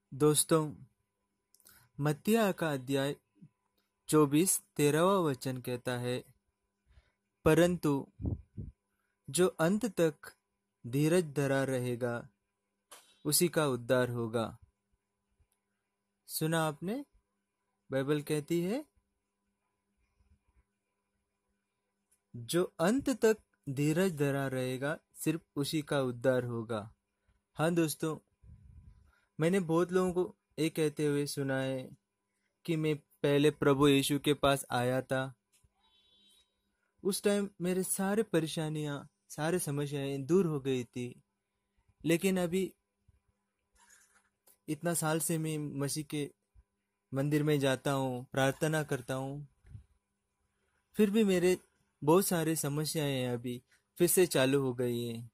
दोस्तों, मत्तियाह का अध्याय 24 13वां वचन कहता है, परंतु जो अंत तक धीरज धरा रहेगा उसी का उद्धार होगा। सुना आपने? बाइबल कहती है जो अंत तक धीरज धरा रहेगा सिर्फ उसी का उद्धार होगा। हाँ दोस्तों, मैंने बहुत लोगों को ये कहते हुए सुना है कि मैं पहले प्रभु यीशु के पास आया था, उस टाइम मेरे सारे परेशानियां सारे समस्याएं दूर हो गई थी। लेकिन अभी इतना साल से मैं मसीह के मंदिर में जाता हूँ, प्रार्थना करता हूँ, फिर भी मेरे बहुत सारे समस्याएं अभी फिर से चालू हो गई हैं।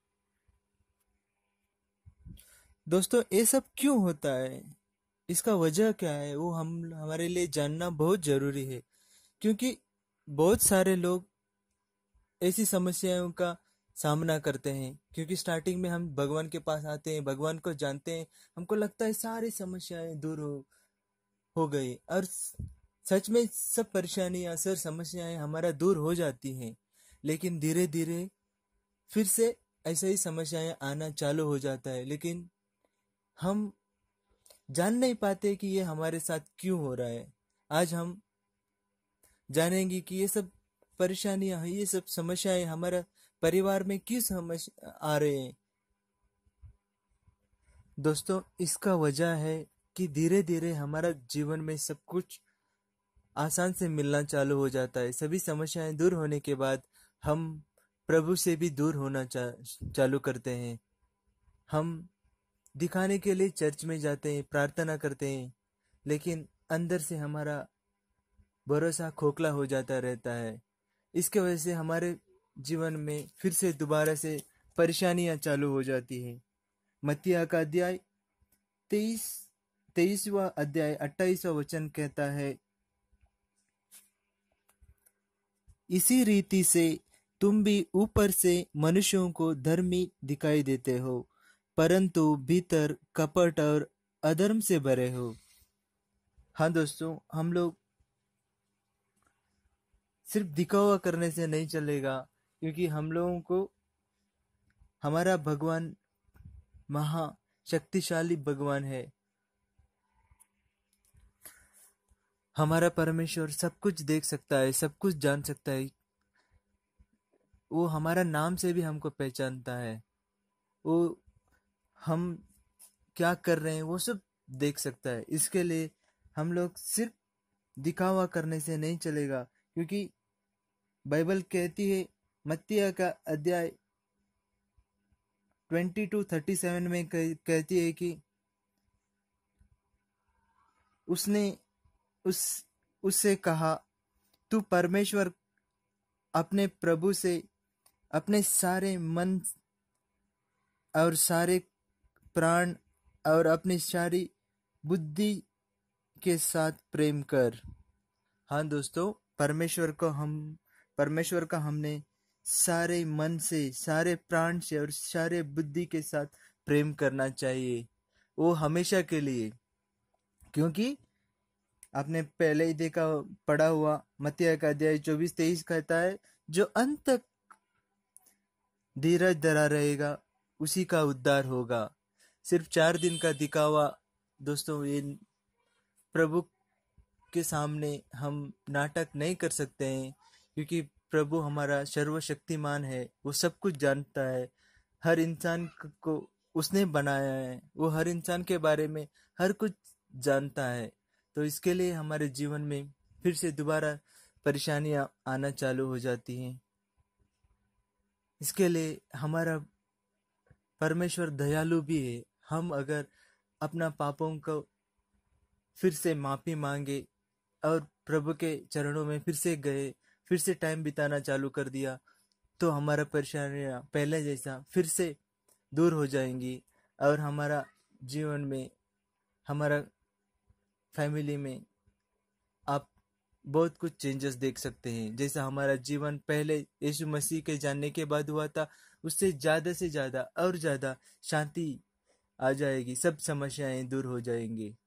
दोस्तों, ये सब क्यों होता है? इसका वजह क्या है? वो हमारे लिए जानना बहुत जरूरी है, क्योंकि बहुत सारे लोग ऐसी समस्याओं का सामना करते हैं। क्योंकि स्टार्टिंग में हम भगवान के पास आते हैं, भगवान को जानते हैं, हमको लगता है सारी समस्याएं दूर हो गई, और सच में सब परेशानियां सब समस्याएं हमारा दूर हो जाती हैं। लेकिन धीरे धीरे फिर से ऐसा ही समस्याएं आना चालू हो जाता है, लेकिन हम जान नहीं पाते कि ये हमारे साथ क्यों हो रहा है। आज हम जानेंगे कि ये सब परेशानियां हैं, ये सब समस्याएं हमारा परिवार में क्यों समस्या आ रहे हैं। दोस्तों, इसका वजह है कि धीरे धीरे हमारा जीवन में सब कुछ आसान से मिलना चालू हो जाता है। सभी समस्याएं दूर होने के बाद हम प्रभु से भी दूर होना चालू करते हैं। हम दिखाने के लिए चर्च में जाते हैं, प्रार्थना करते हैं, लेकिन अंदर से हमारा भरोसा खोखला हो जाता रहता है। इसके वजह से हमारे जीवन में फिर से दोबारा से परेशानियां चालू हो जाती हैं। मत्तियाह का अध्याय 23वां अध्याय 28वां वचन कहता है, इसी रीति से तुम भी ऊपर से मनुष्यों को धर्मी दिखाई देते हो, परंतु भीतर कपट और अधर्म से भरे हो। हाँ दोस्तों, हम लोग सिर्फ दिखावा करने से नहीं चलेगा, क्योंकि हम लोगों को हमारा भगवान महाशक्तिशाली भगवान है। हमारा परमेश्वर सब कुछ देख सकता है, सब कुछ जान सकता है। वो हमारा नाम से भी हमको पहचानता है। वो हम क्या कर रहे हैं वो सब देख सकता है। इसके लिए हम लोग सिर्फ दिखावा करने से नहीं चलेगा, क्योंकि बाइबल कहती है, मत्तियाह का अध्याय 22:37 में कहती है कि उसने उससे कहा, तू परमेश्वर अपने प्रभु से अपने सारे मन और सारे प्राण और अपनी सारी बुद्धि के साथ प्रेम कर। हाँ दोस्तों, परमेश्वर का हमने सारे मन से, सारे प्राण से और सारे बुद्धि के साथ प्रेम करना चाहिए, वो हमेशा के लिए। क्योंकि आपने पहले ही देखा, पढ़ा हुआ, मत्तियाह का अध्याय 24-23 कहता है, जो अंत तक धीरज धरा रहेगा उसी का उद्धार होगा। सिर्फ 4 दिन का दिखावा दोस्तों, ये प्रभु के सामने हम नाटक नहीं कर सकते हैं, क्योंकि प्रभु हमारा सर्वशक्तिमान है। वो सब कुछ जानता है, हर इंसान को उसने बनाया है, वो हर इंसान के बारे में हर कुछ जानता है। तो इसके लिए हमारे जीवन में फिर से दोबारा परेशानियां आना चालू हो जाती हैं। इसके लिए हमारा परमेश्वर दयालु भी है। हम अगर अपना पापों को फिर से माफी मांगे और प्रभु के चरणों में फिर से गए, फिर से टाइम बिताना चालू कर दिया, तो हमारा परेशानियां पहले जैसा फिर से दूर हो जाएंगी, और हमारा जीवन में, हमारा फैमिली में आप बहुत कुछ चेंजेस देख सकते हैं। जैसा हमारा जीवन पहले यीशु मसीह के जानने के बाद हुआ था, उससे ज़्यादा से ज़्यादा और ज़्यादा शांति आ जाएगी, सब समस्याएं दूर हो जाएंगी।